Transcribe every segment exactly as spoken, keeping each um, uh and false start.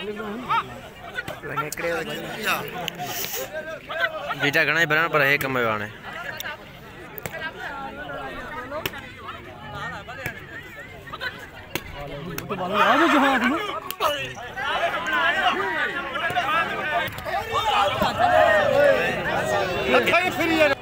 Beta घणा भरण पर हे कम आने तो बाल आज जहां लखा ही फिर यार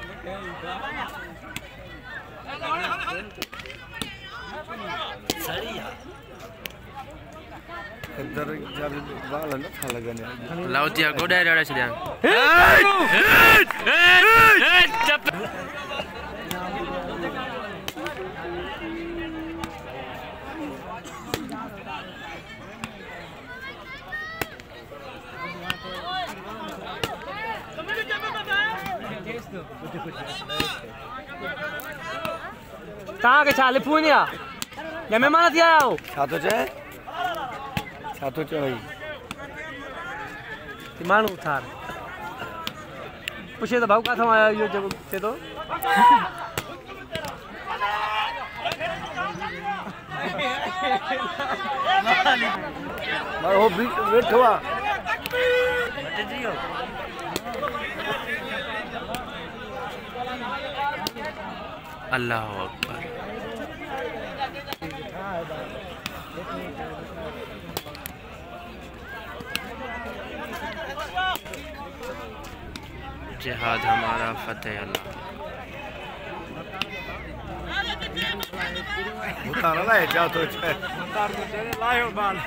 इधर जब बाल न था लगने लाउतिया गोडा डाडा छड्या ता के चाले पुनिया जमे माना दिया आओ छातो चे छातो चे भाई मानू थार पूछे तो भाव का था आया यो जब से तो मार हो वेट हुआ अल्लाह अकबर जिहाद हमारा फतेह अल्लाह उतार लाए जा तो छे उतार में चले लायो बाल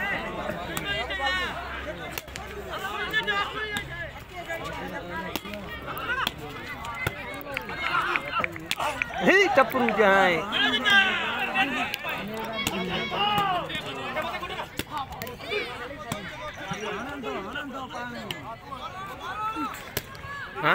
हे टपरू जाए हां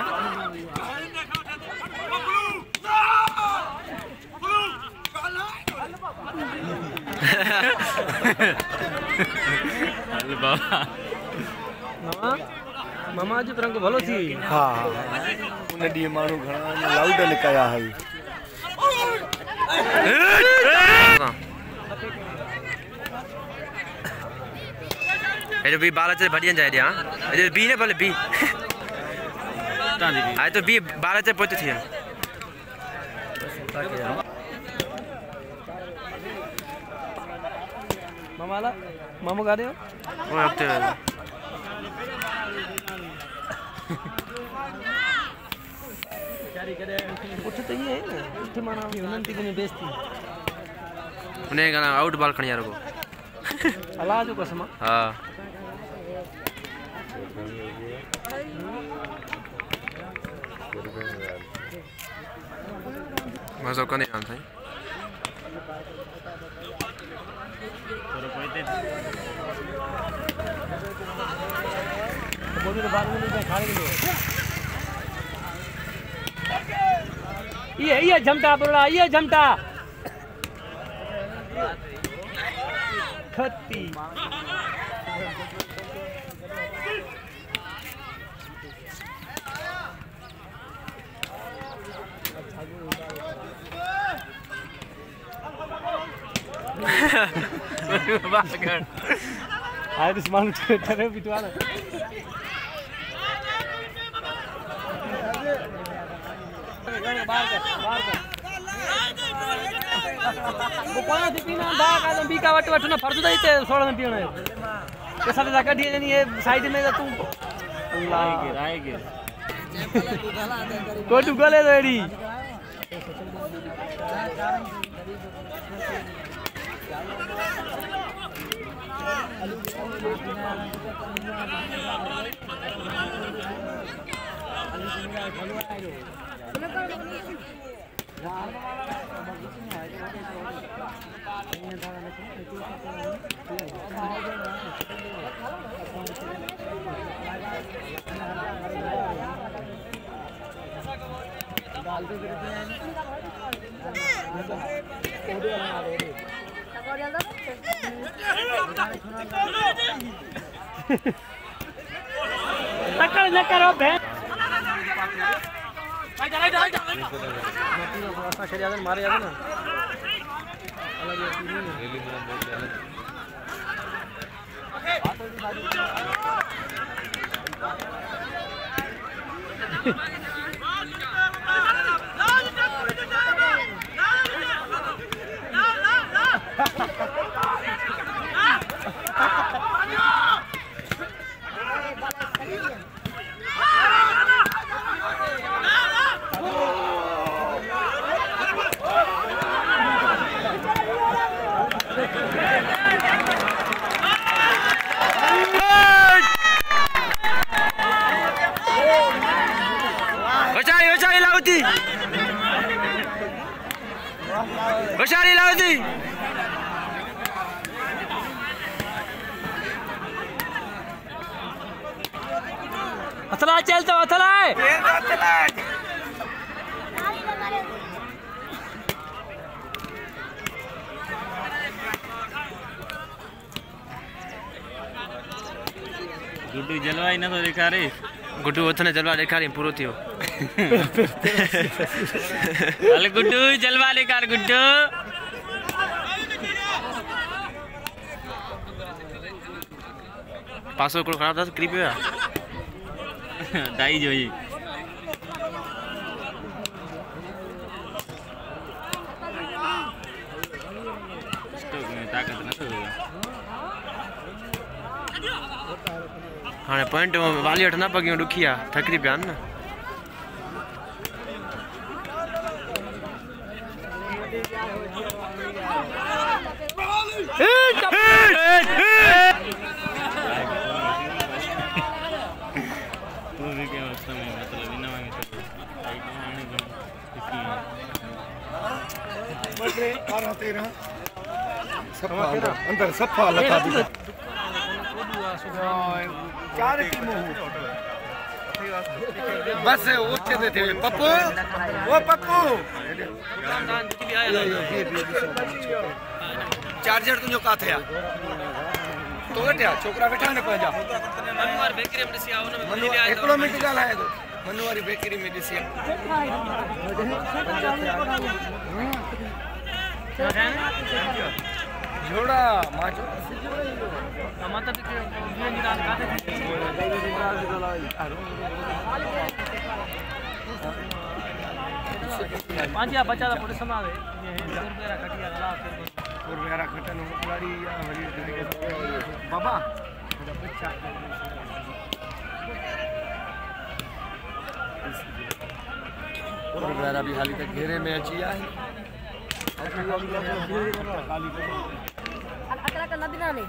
अरे बाबा मामा मामा जो रंग भलो थी हां उन दी मानू घणा लाउड निकाया है ये भी बाल से बढ़िया जाए हां ये बी ने भले बी तांदी बी आए तो बी बाल से पहुंच थी मामा ला मामू गा रहे हो वो हफ्ते उठ तो ये है उठ माना विनंती को बेइज्जती उन्हें गाना आउट बॉल खणी यार को अल्लाह जो कसम हां मजा करने आन था बोली तो बाद में नहीं खाने के लिए ये ये जमता बोला ये जमता खत्ती बात कर आए तो सामान ठहरे बिटवा ले बाहर कर बाहर कर वो पाना थी पीना बाहर का बी का वट वट ना फर्ज दई ते सोलह में पीना है के साथ जा कढी जनी ये साइड में तू अल्लाह के राय के कोटू गले रेडी टक्कर न करो बहन मारे जाते ना होशियारी लाउदी अथला चलते अथला गुड्डू जलवा ही ना तो दिखा रही गुड्डू उथने जलवा देखा रही पूरो थियो अरे गुड्डू जलवा दिखा गुड्डू पासवर्ड कोड खराब था क्रीप हुआ दाई जो ही स्टॉक में ताकत ना तो हाँ पॉइंट वाली वठंदा पगियूं ॾुखी आहे थकिजी पिया आहिनि न तू भी क्या समय मतलब बिना मांगे तो आई कहानी को बटे बारह तेरह सफा अंदर सफा लगा दी चार टीमों बस उठे थे पप्पू वो पप्पू चार्जर तुझो का थे तो वठया छोकरा बैठा ने पंहिंजा मनु वारी बेकरी में ॾिसी आयो न मनु हिकिड़ो मिंट ॻाल्हाए थो मनु वारी बेकरी में ॾिसी जोड़ा मां जो मतलब कि ये निकाल काटे पांच या बच्चा दा पुलिस में आवे ये रुपया खटिया गला फिर और मेरा खटन खिलाड़ी या वरी बाबा बच्चा और मेरा भी हाली तक घेरे में अची है अकरा का नदी ना नहीं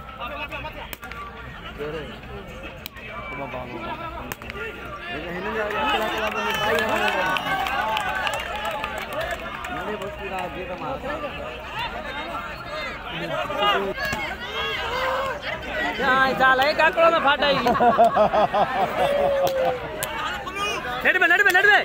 बाबा ये हिन ने अकरा का भाई मैंने बस पूरा ये का मार हां चाल है काकड़ो में फाटाई लड़ में लड़ में लड़ में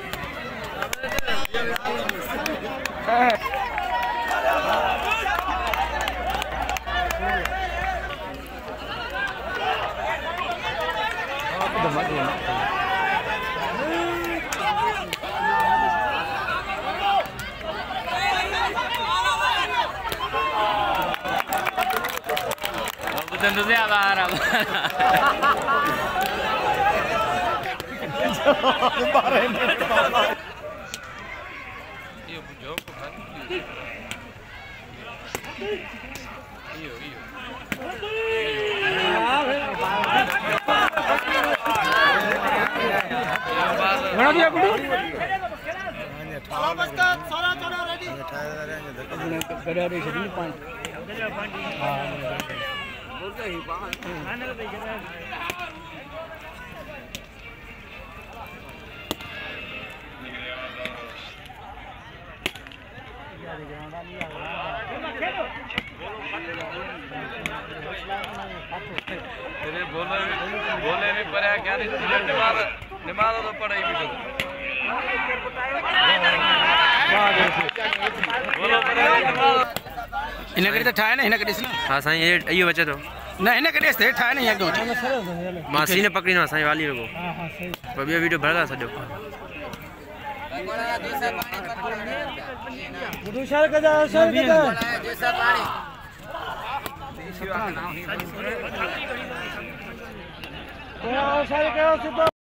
tentu saja Arab. Iyo jawab ko kan. Iyo iyo. घणा दिया गुड्डू गड़ा रे छडी पांच हां बोल के ही पांच खाने को दे तेरे बोले बोले भी पढ़ा क्या नहीं निमाज निमाज तो पढ़ाई भी तो इन्हें कड़ी तो ठाए ना इन्हें कड़ी से ना हाँ साईं ये यो बचे तो ना इन्हें कड़ी से ठाए नहीं एकदम मासी ने पकड़ी ना साईं वाली को हां हां सही पर ये वीडियो भरगा सजो गुड्डू शहर का जा शहर का जा जैसा पानी सारे कयो सिधो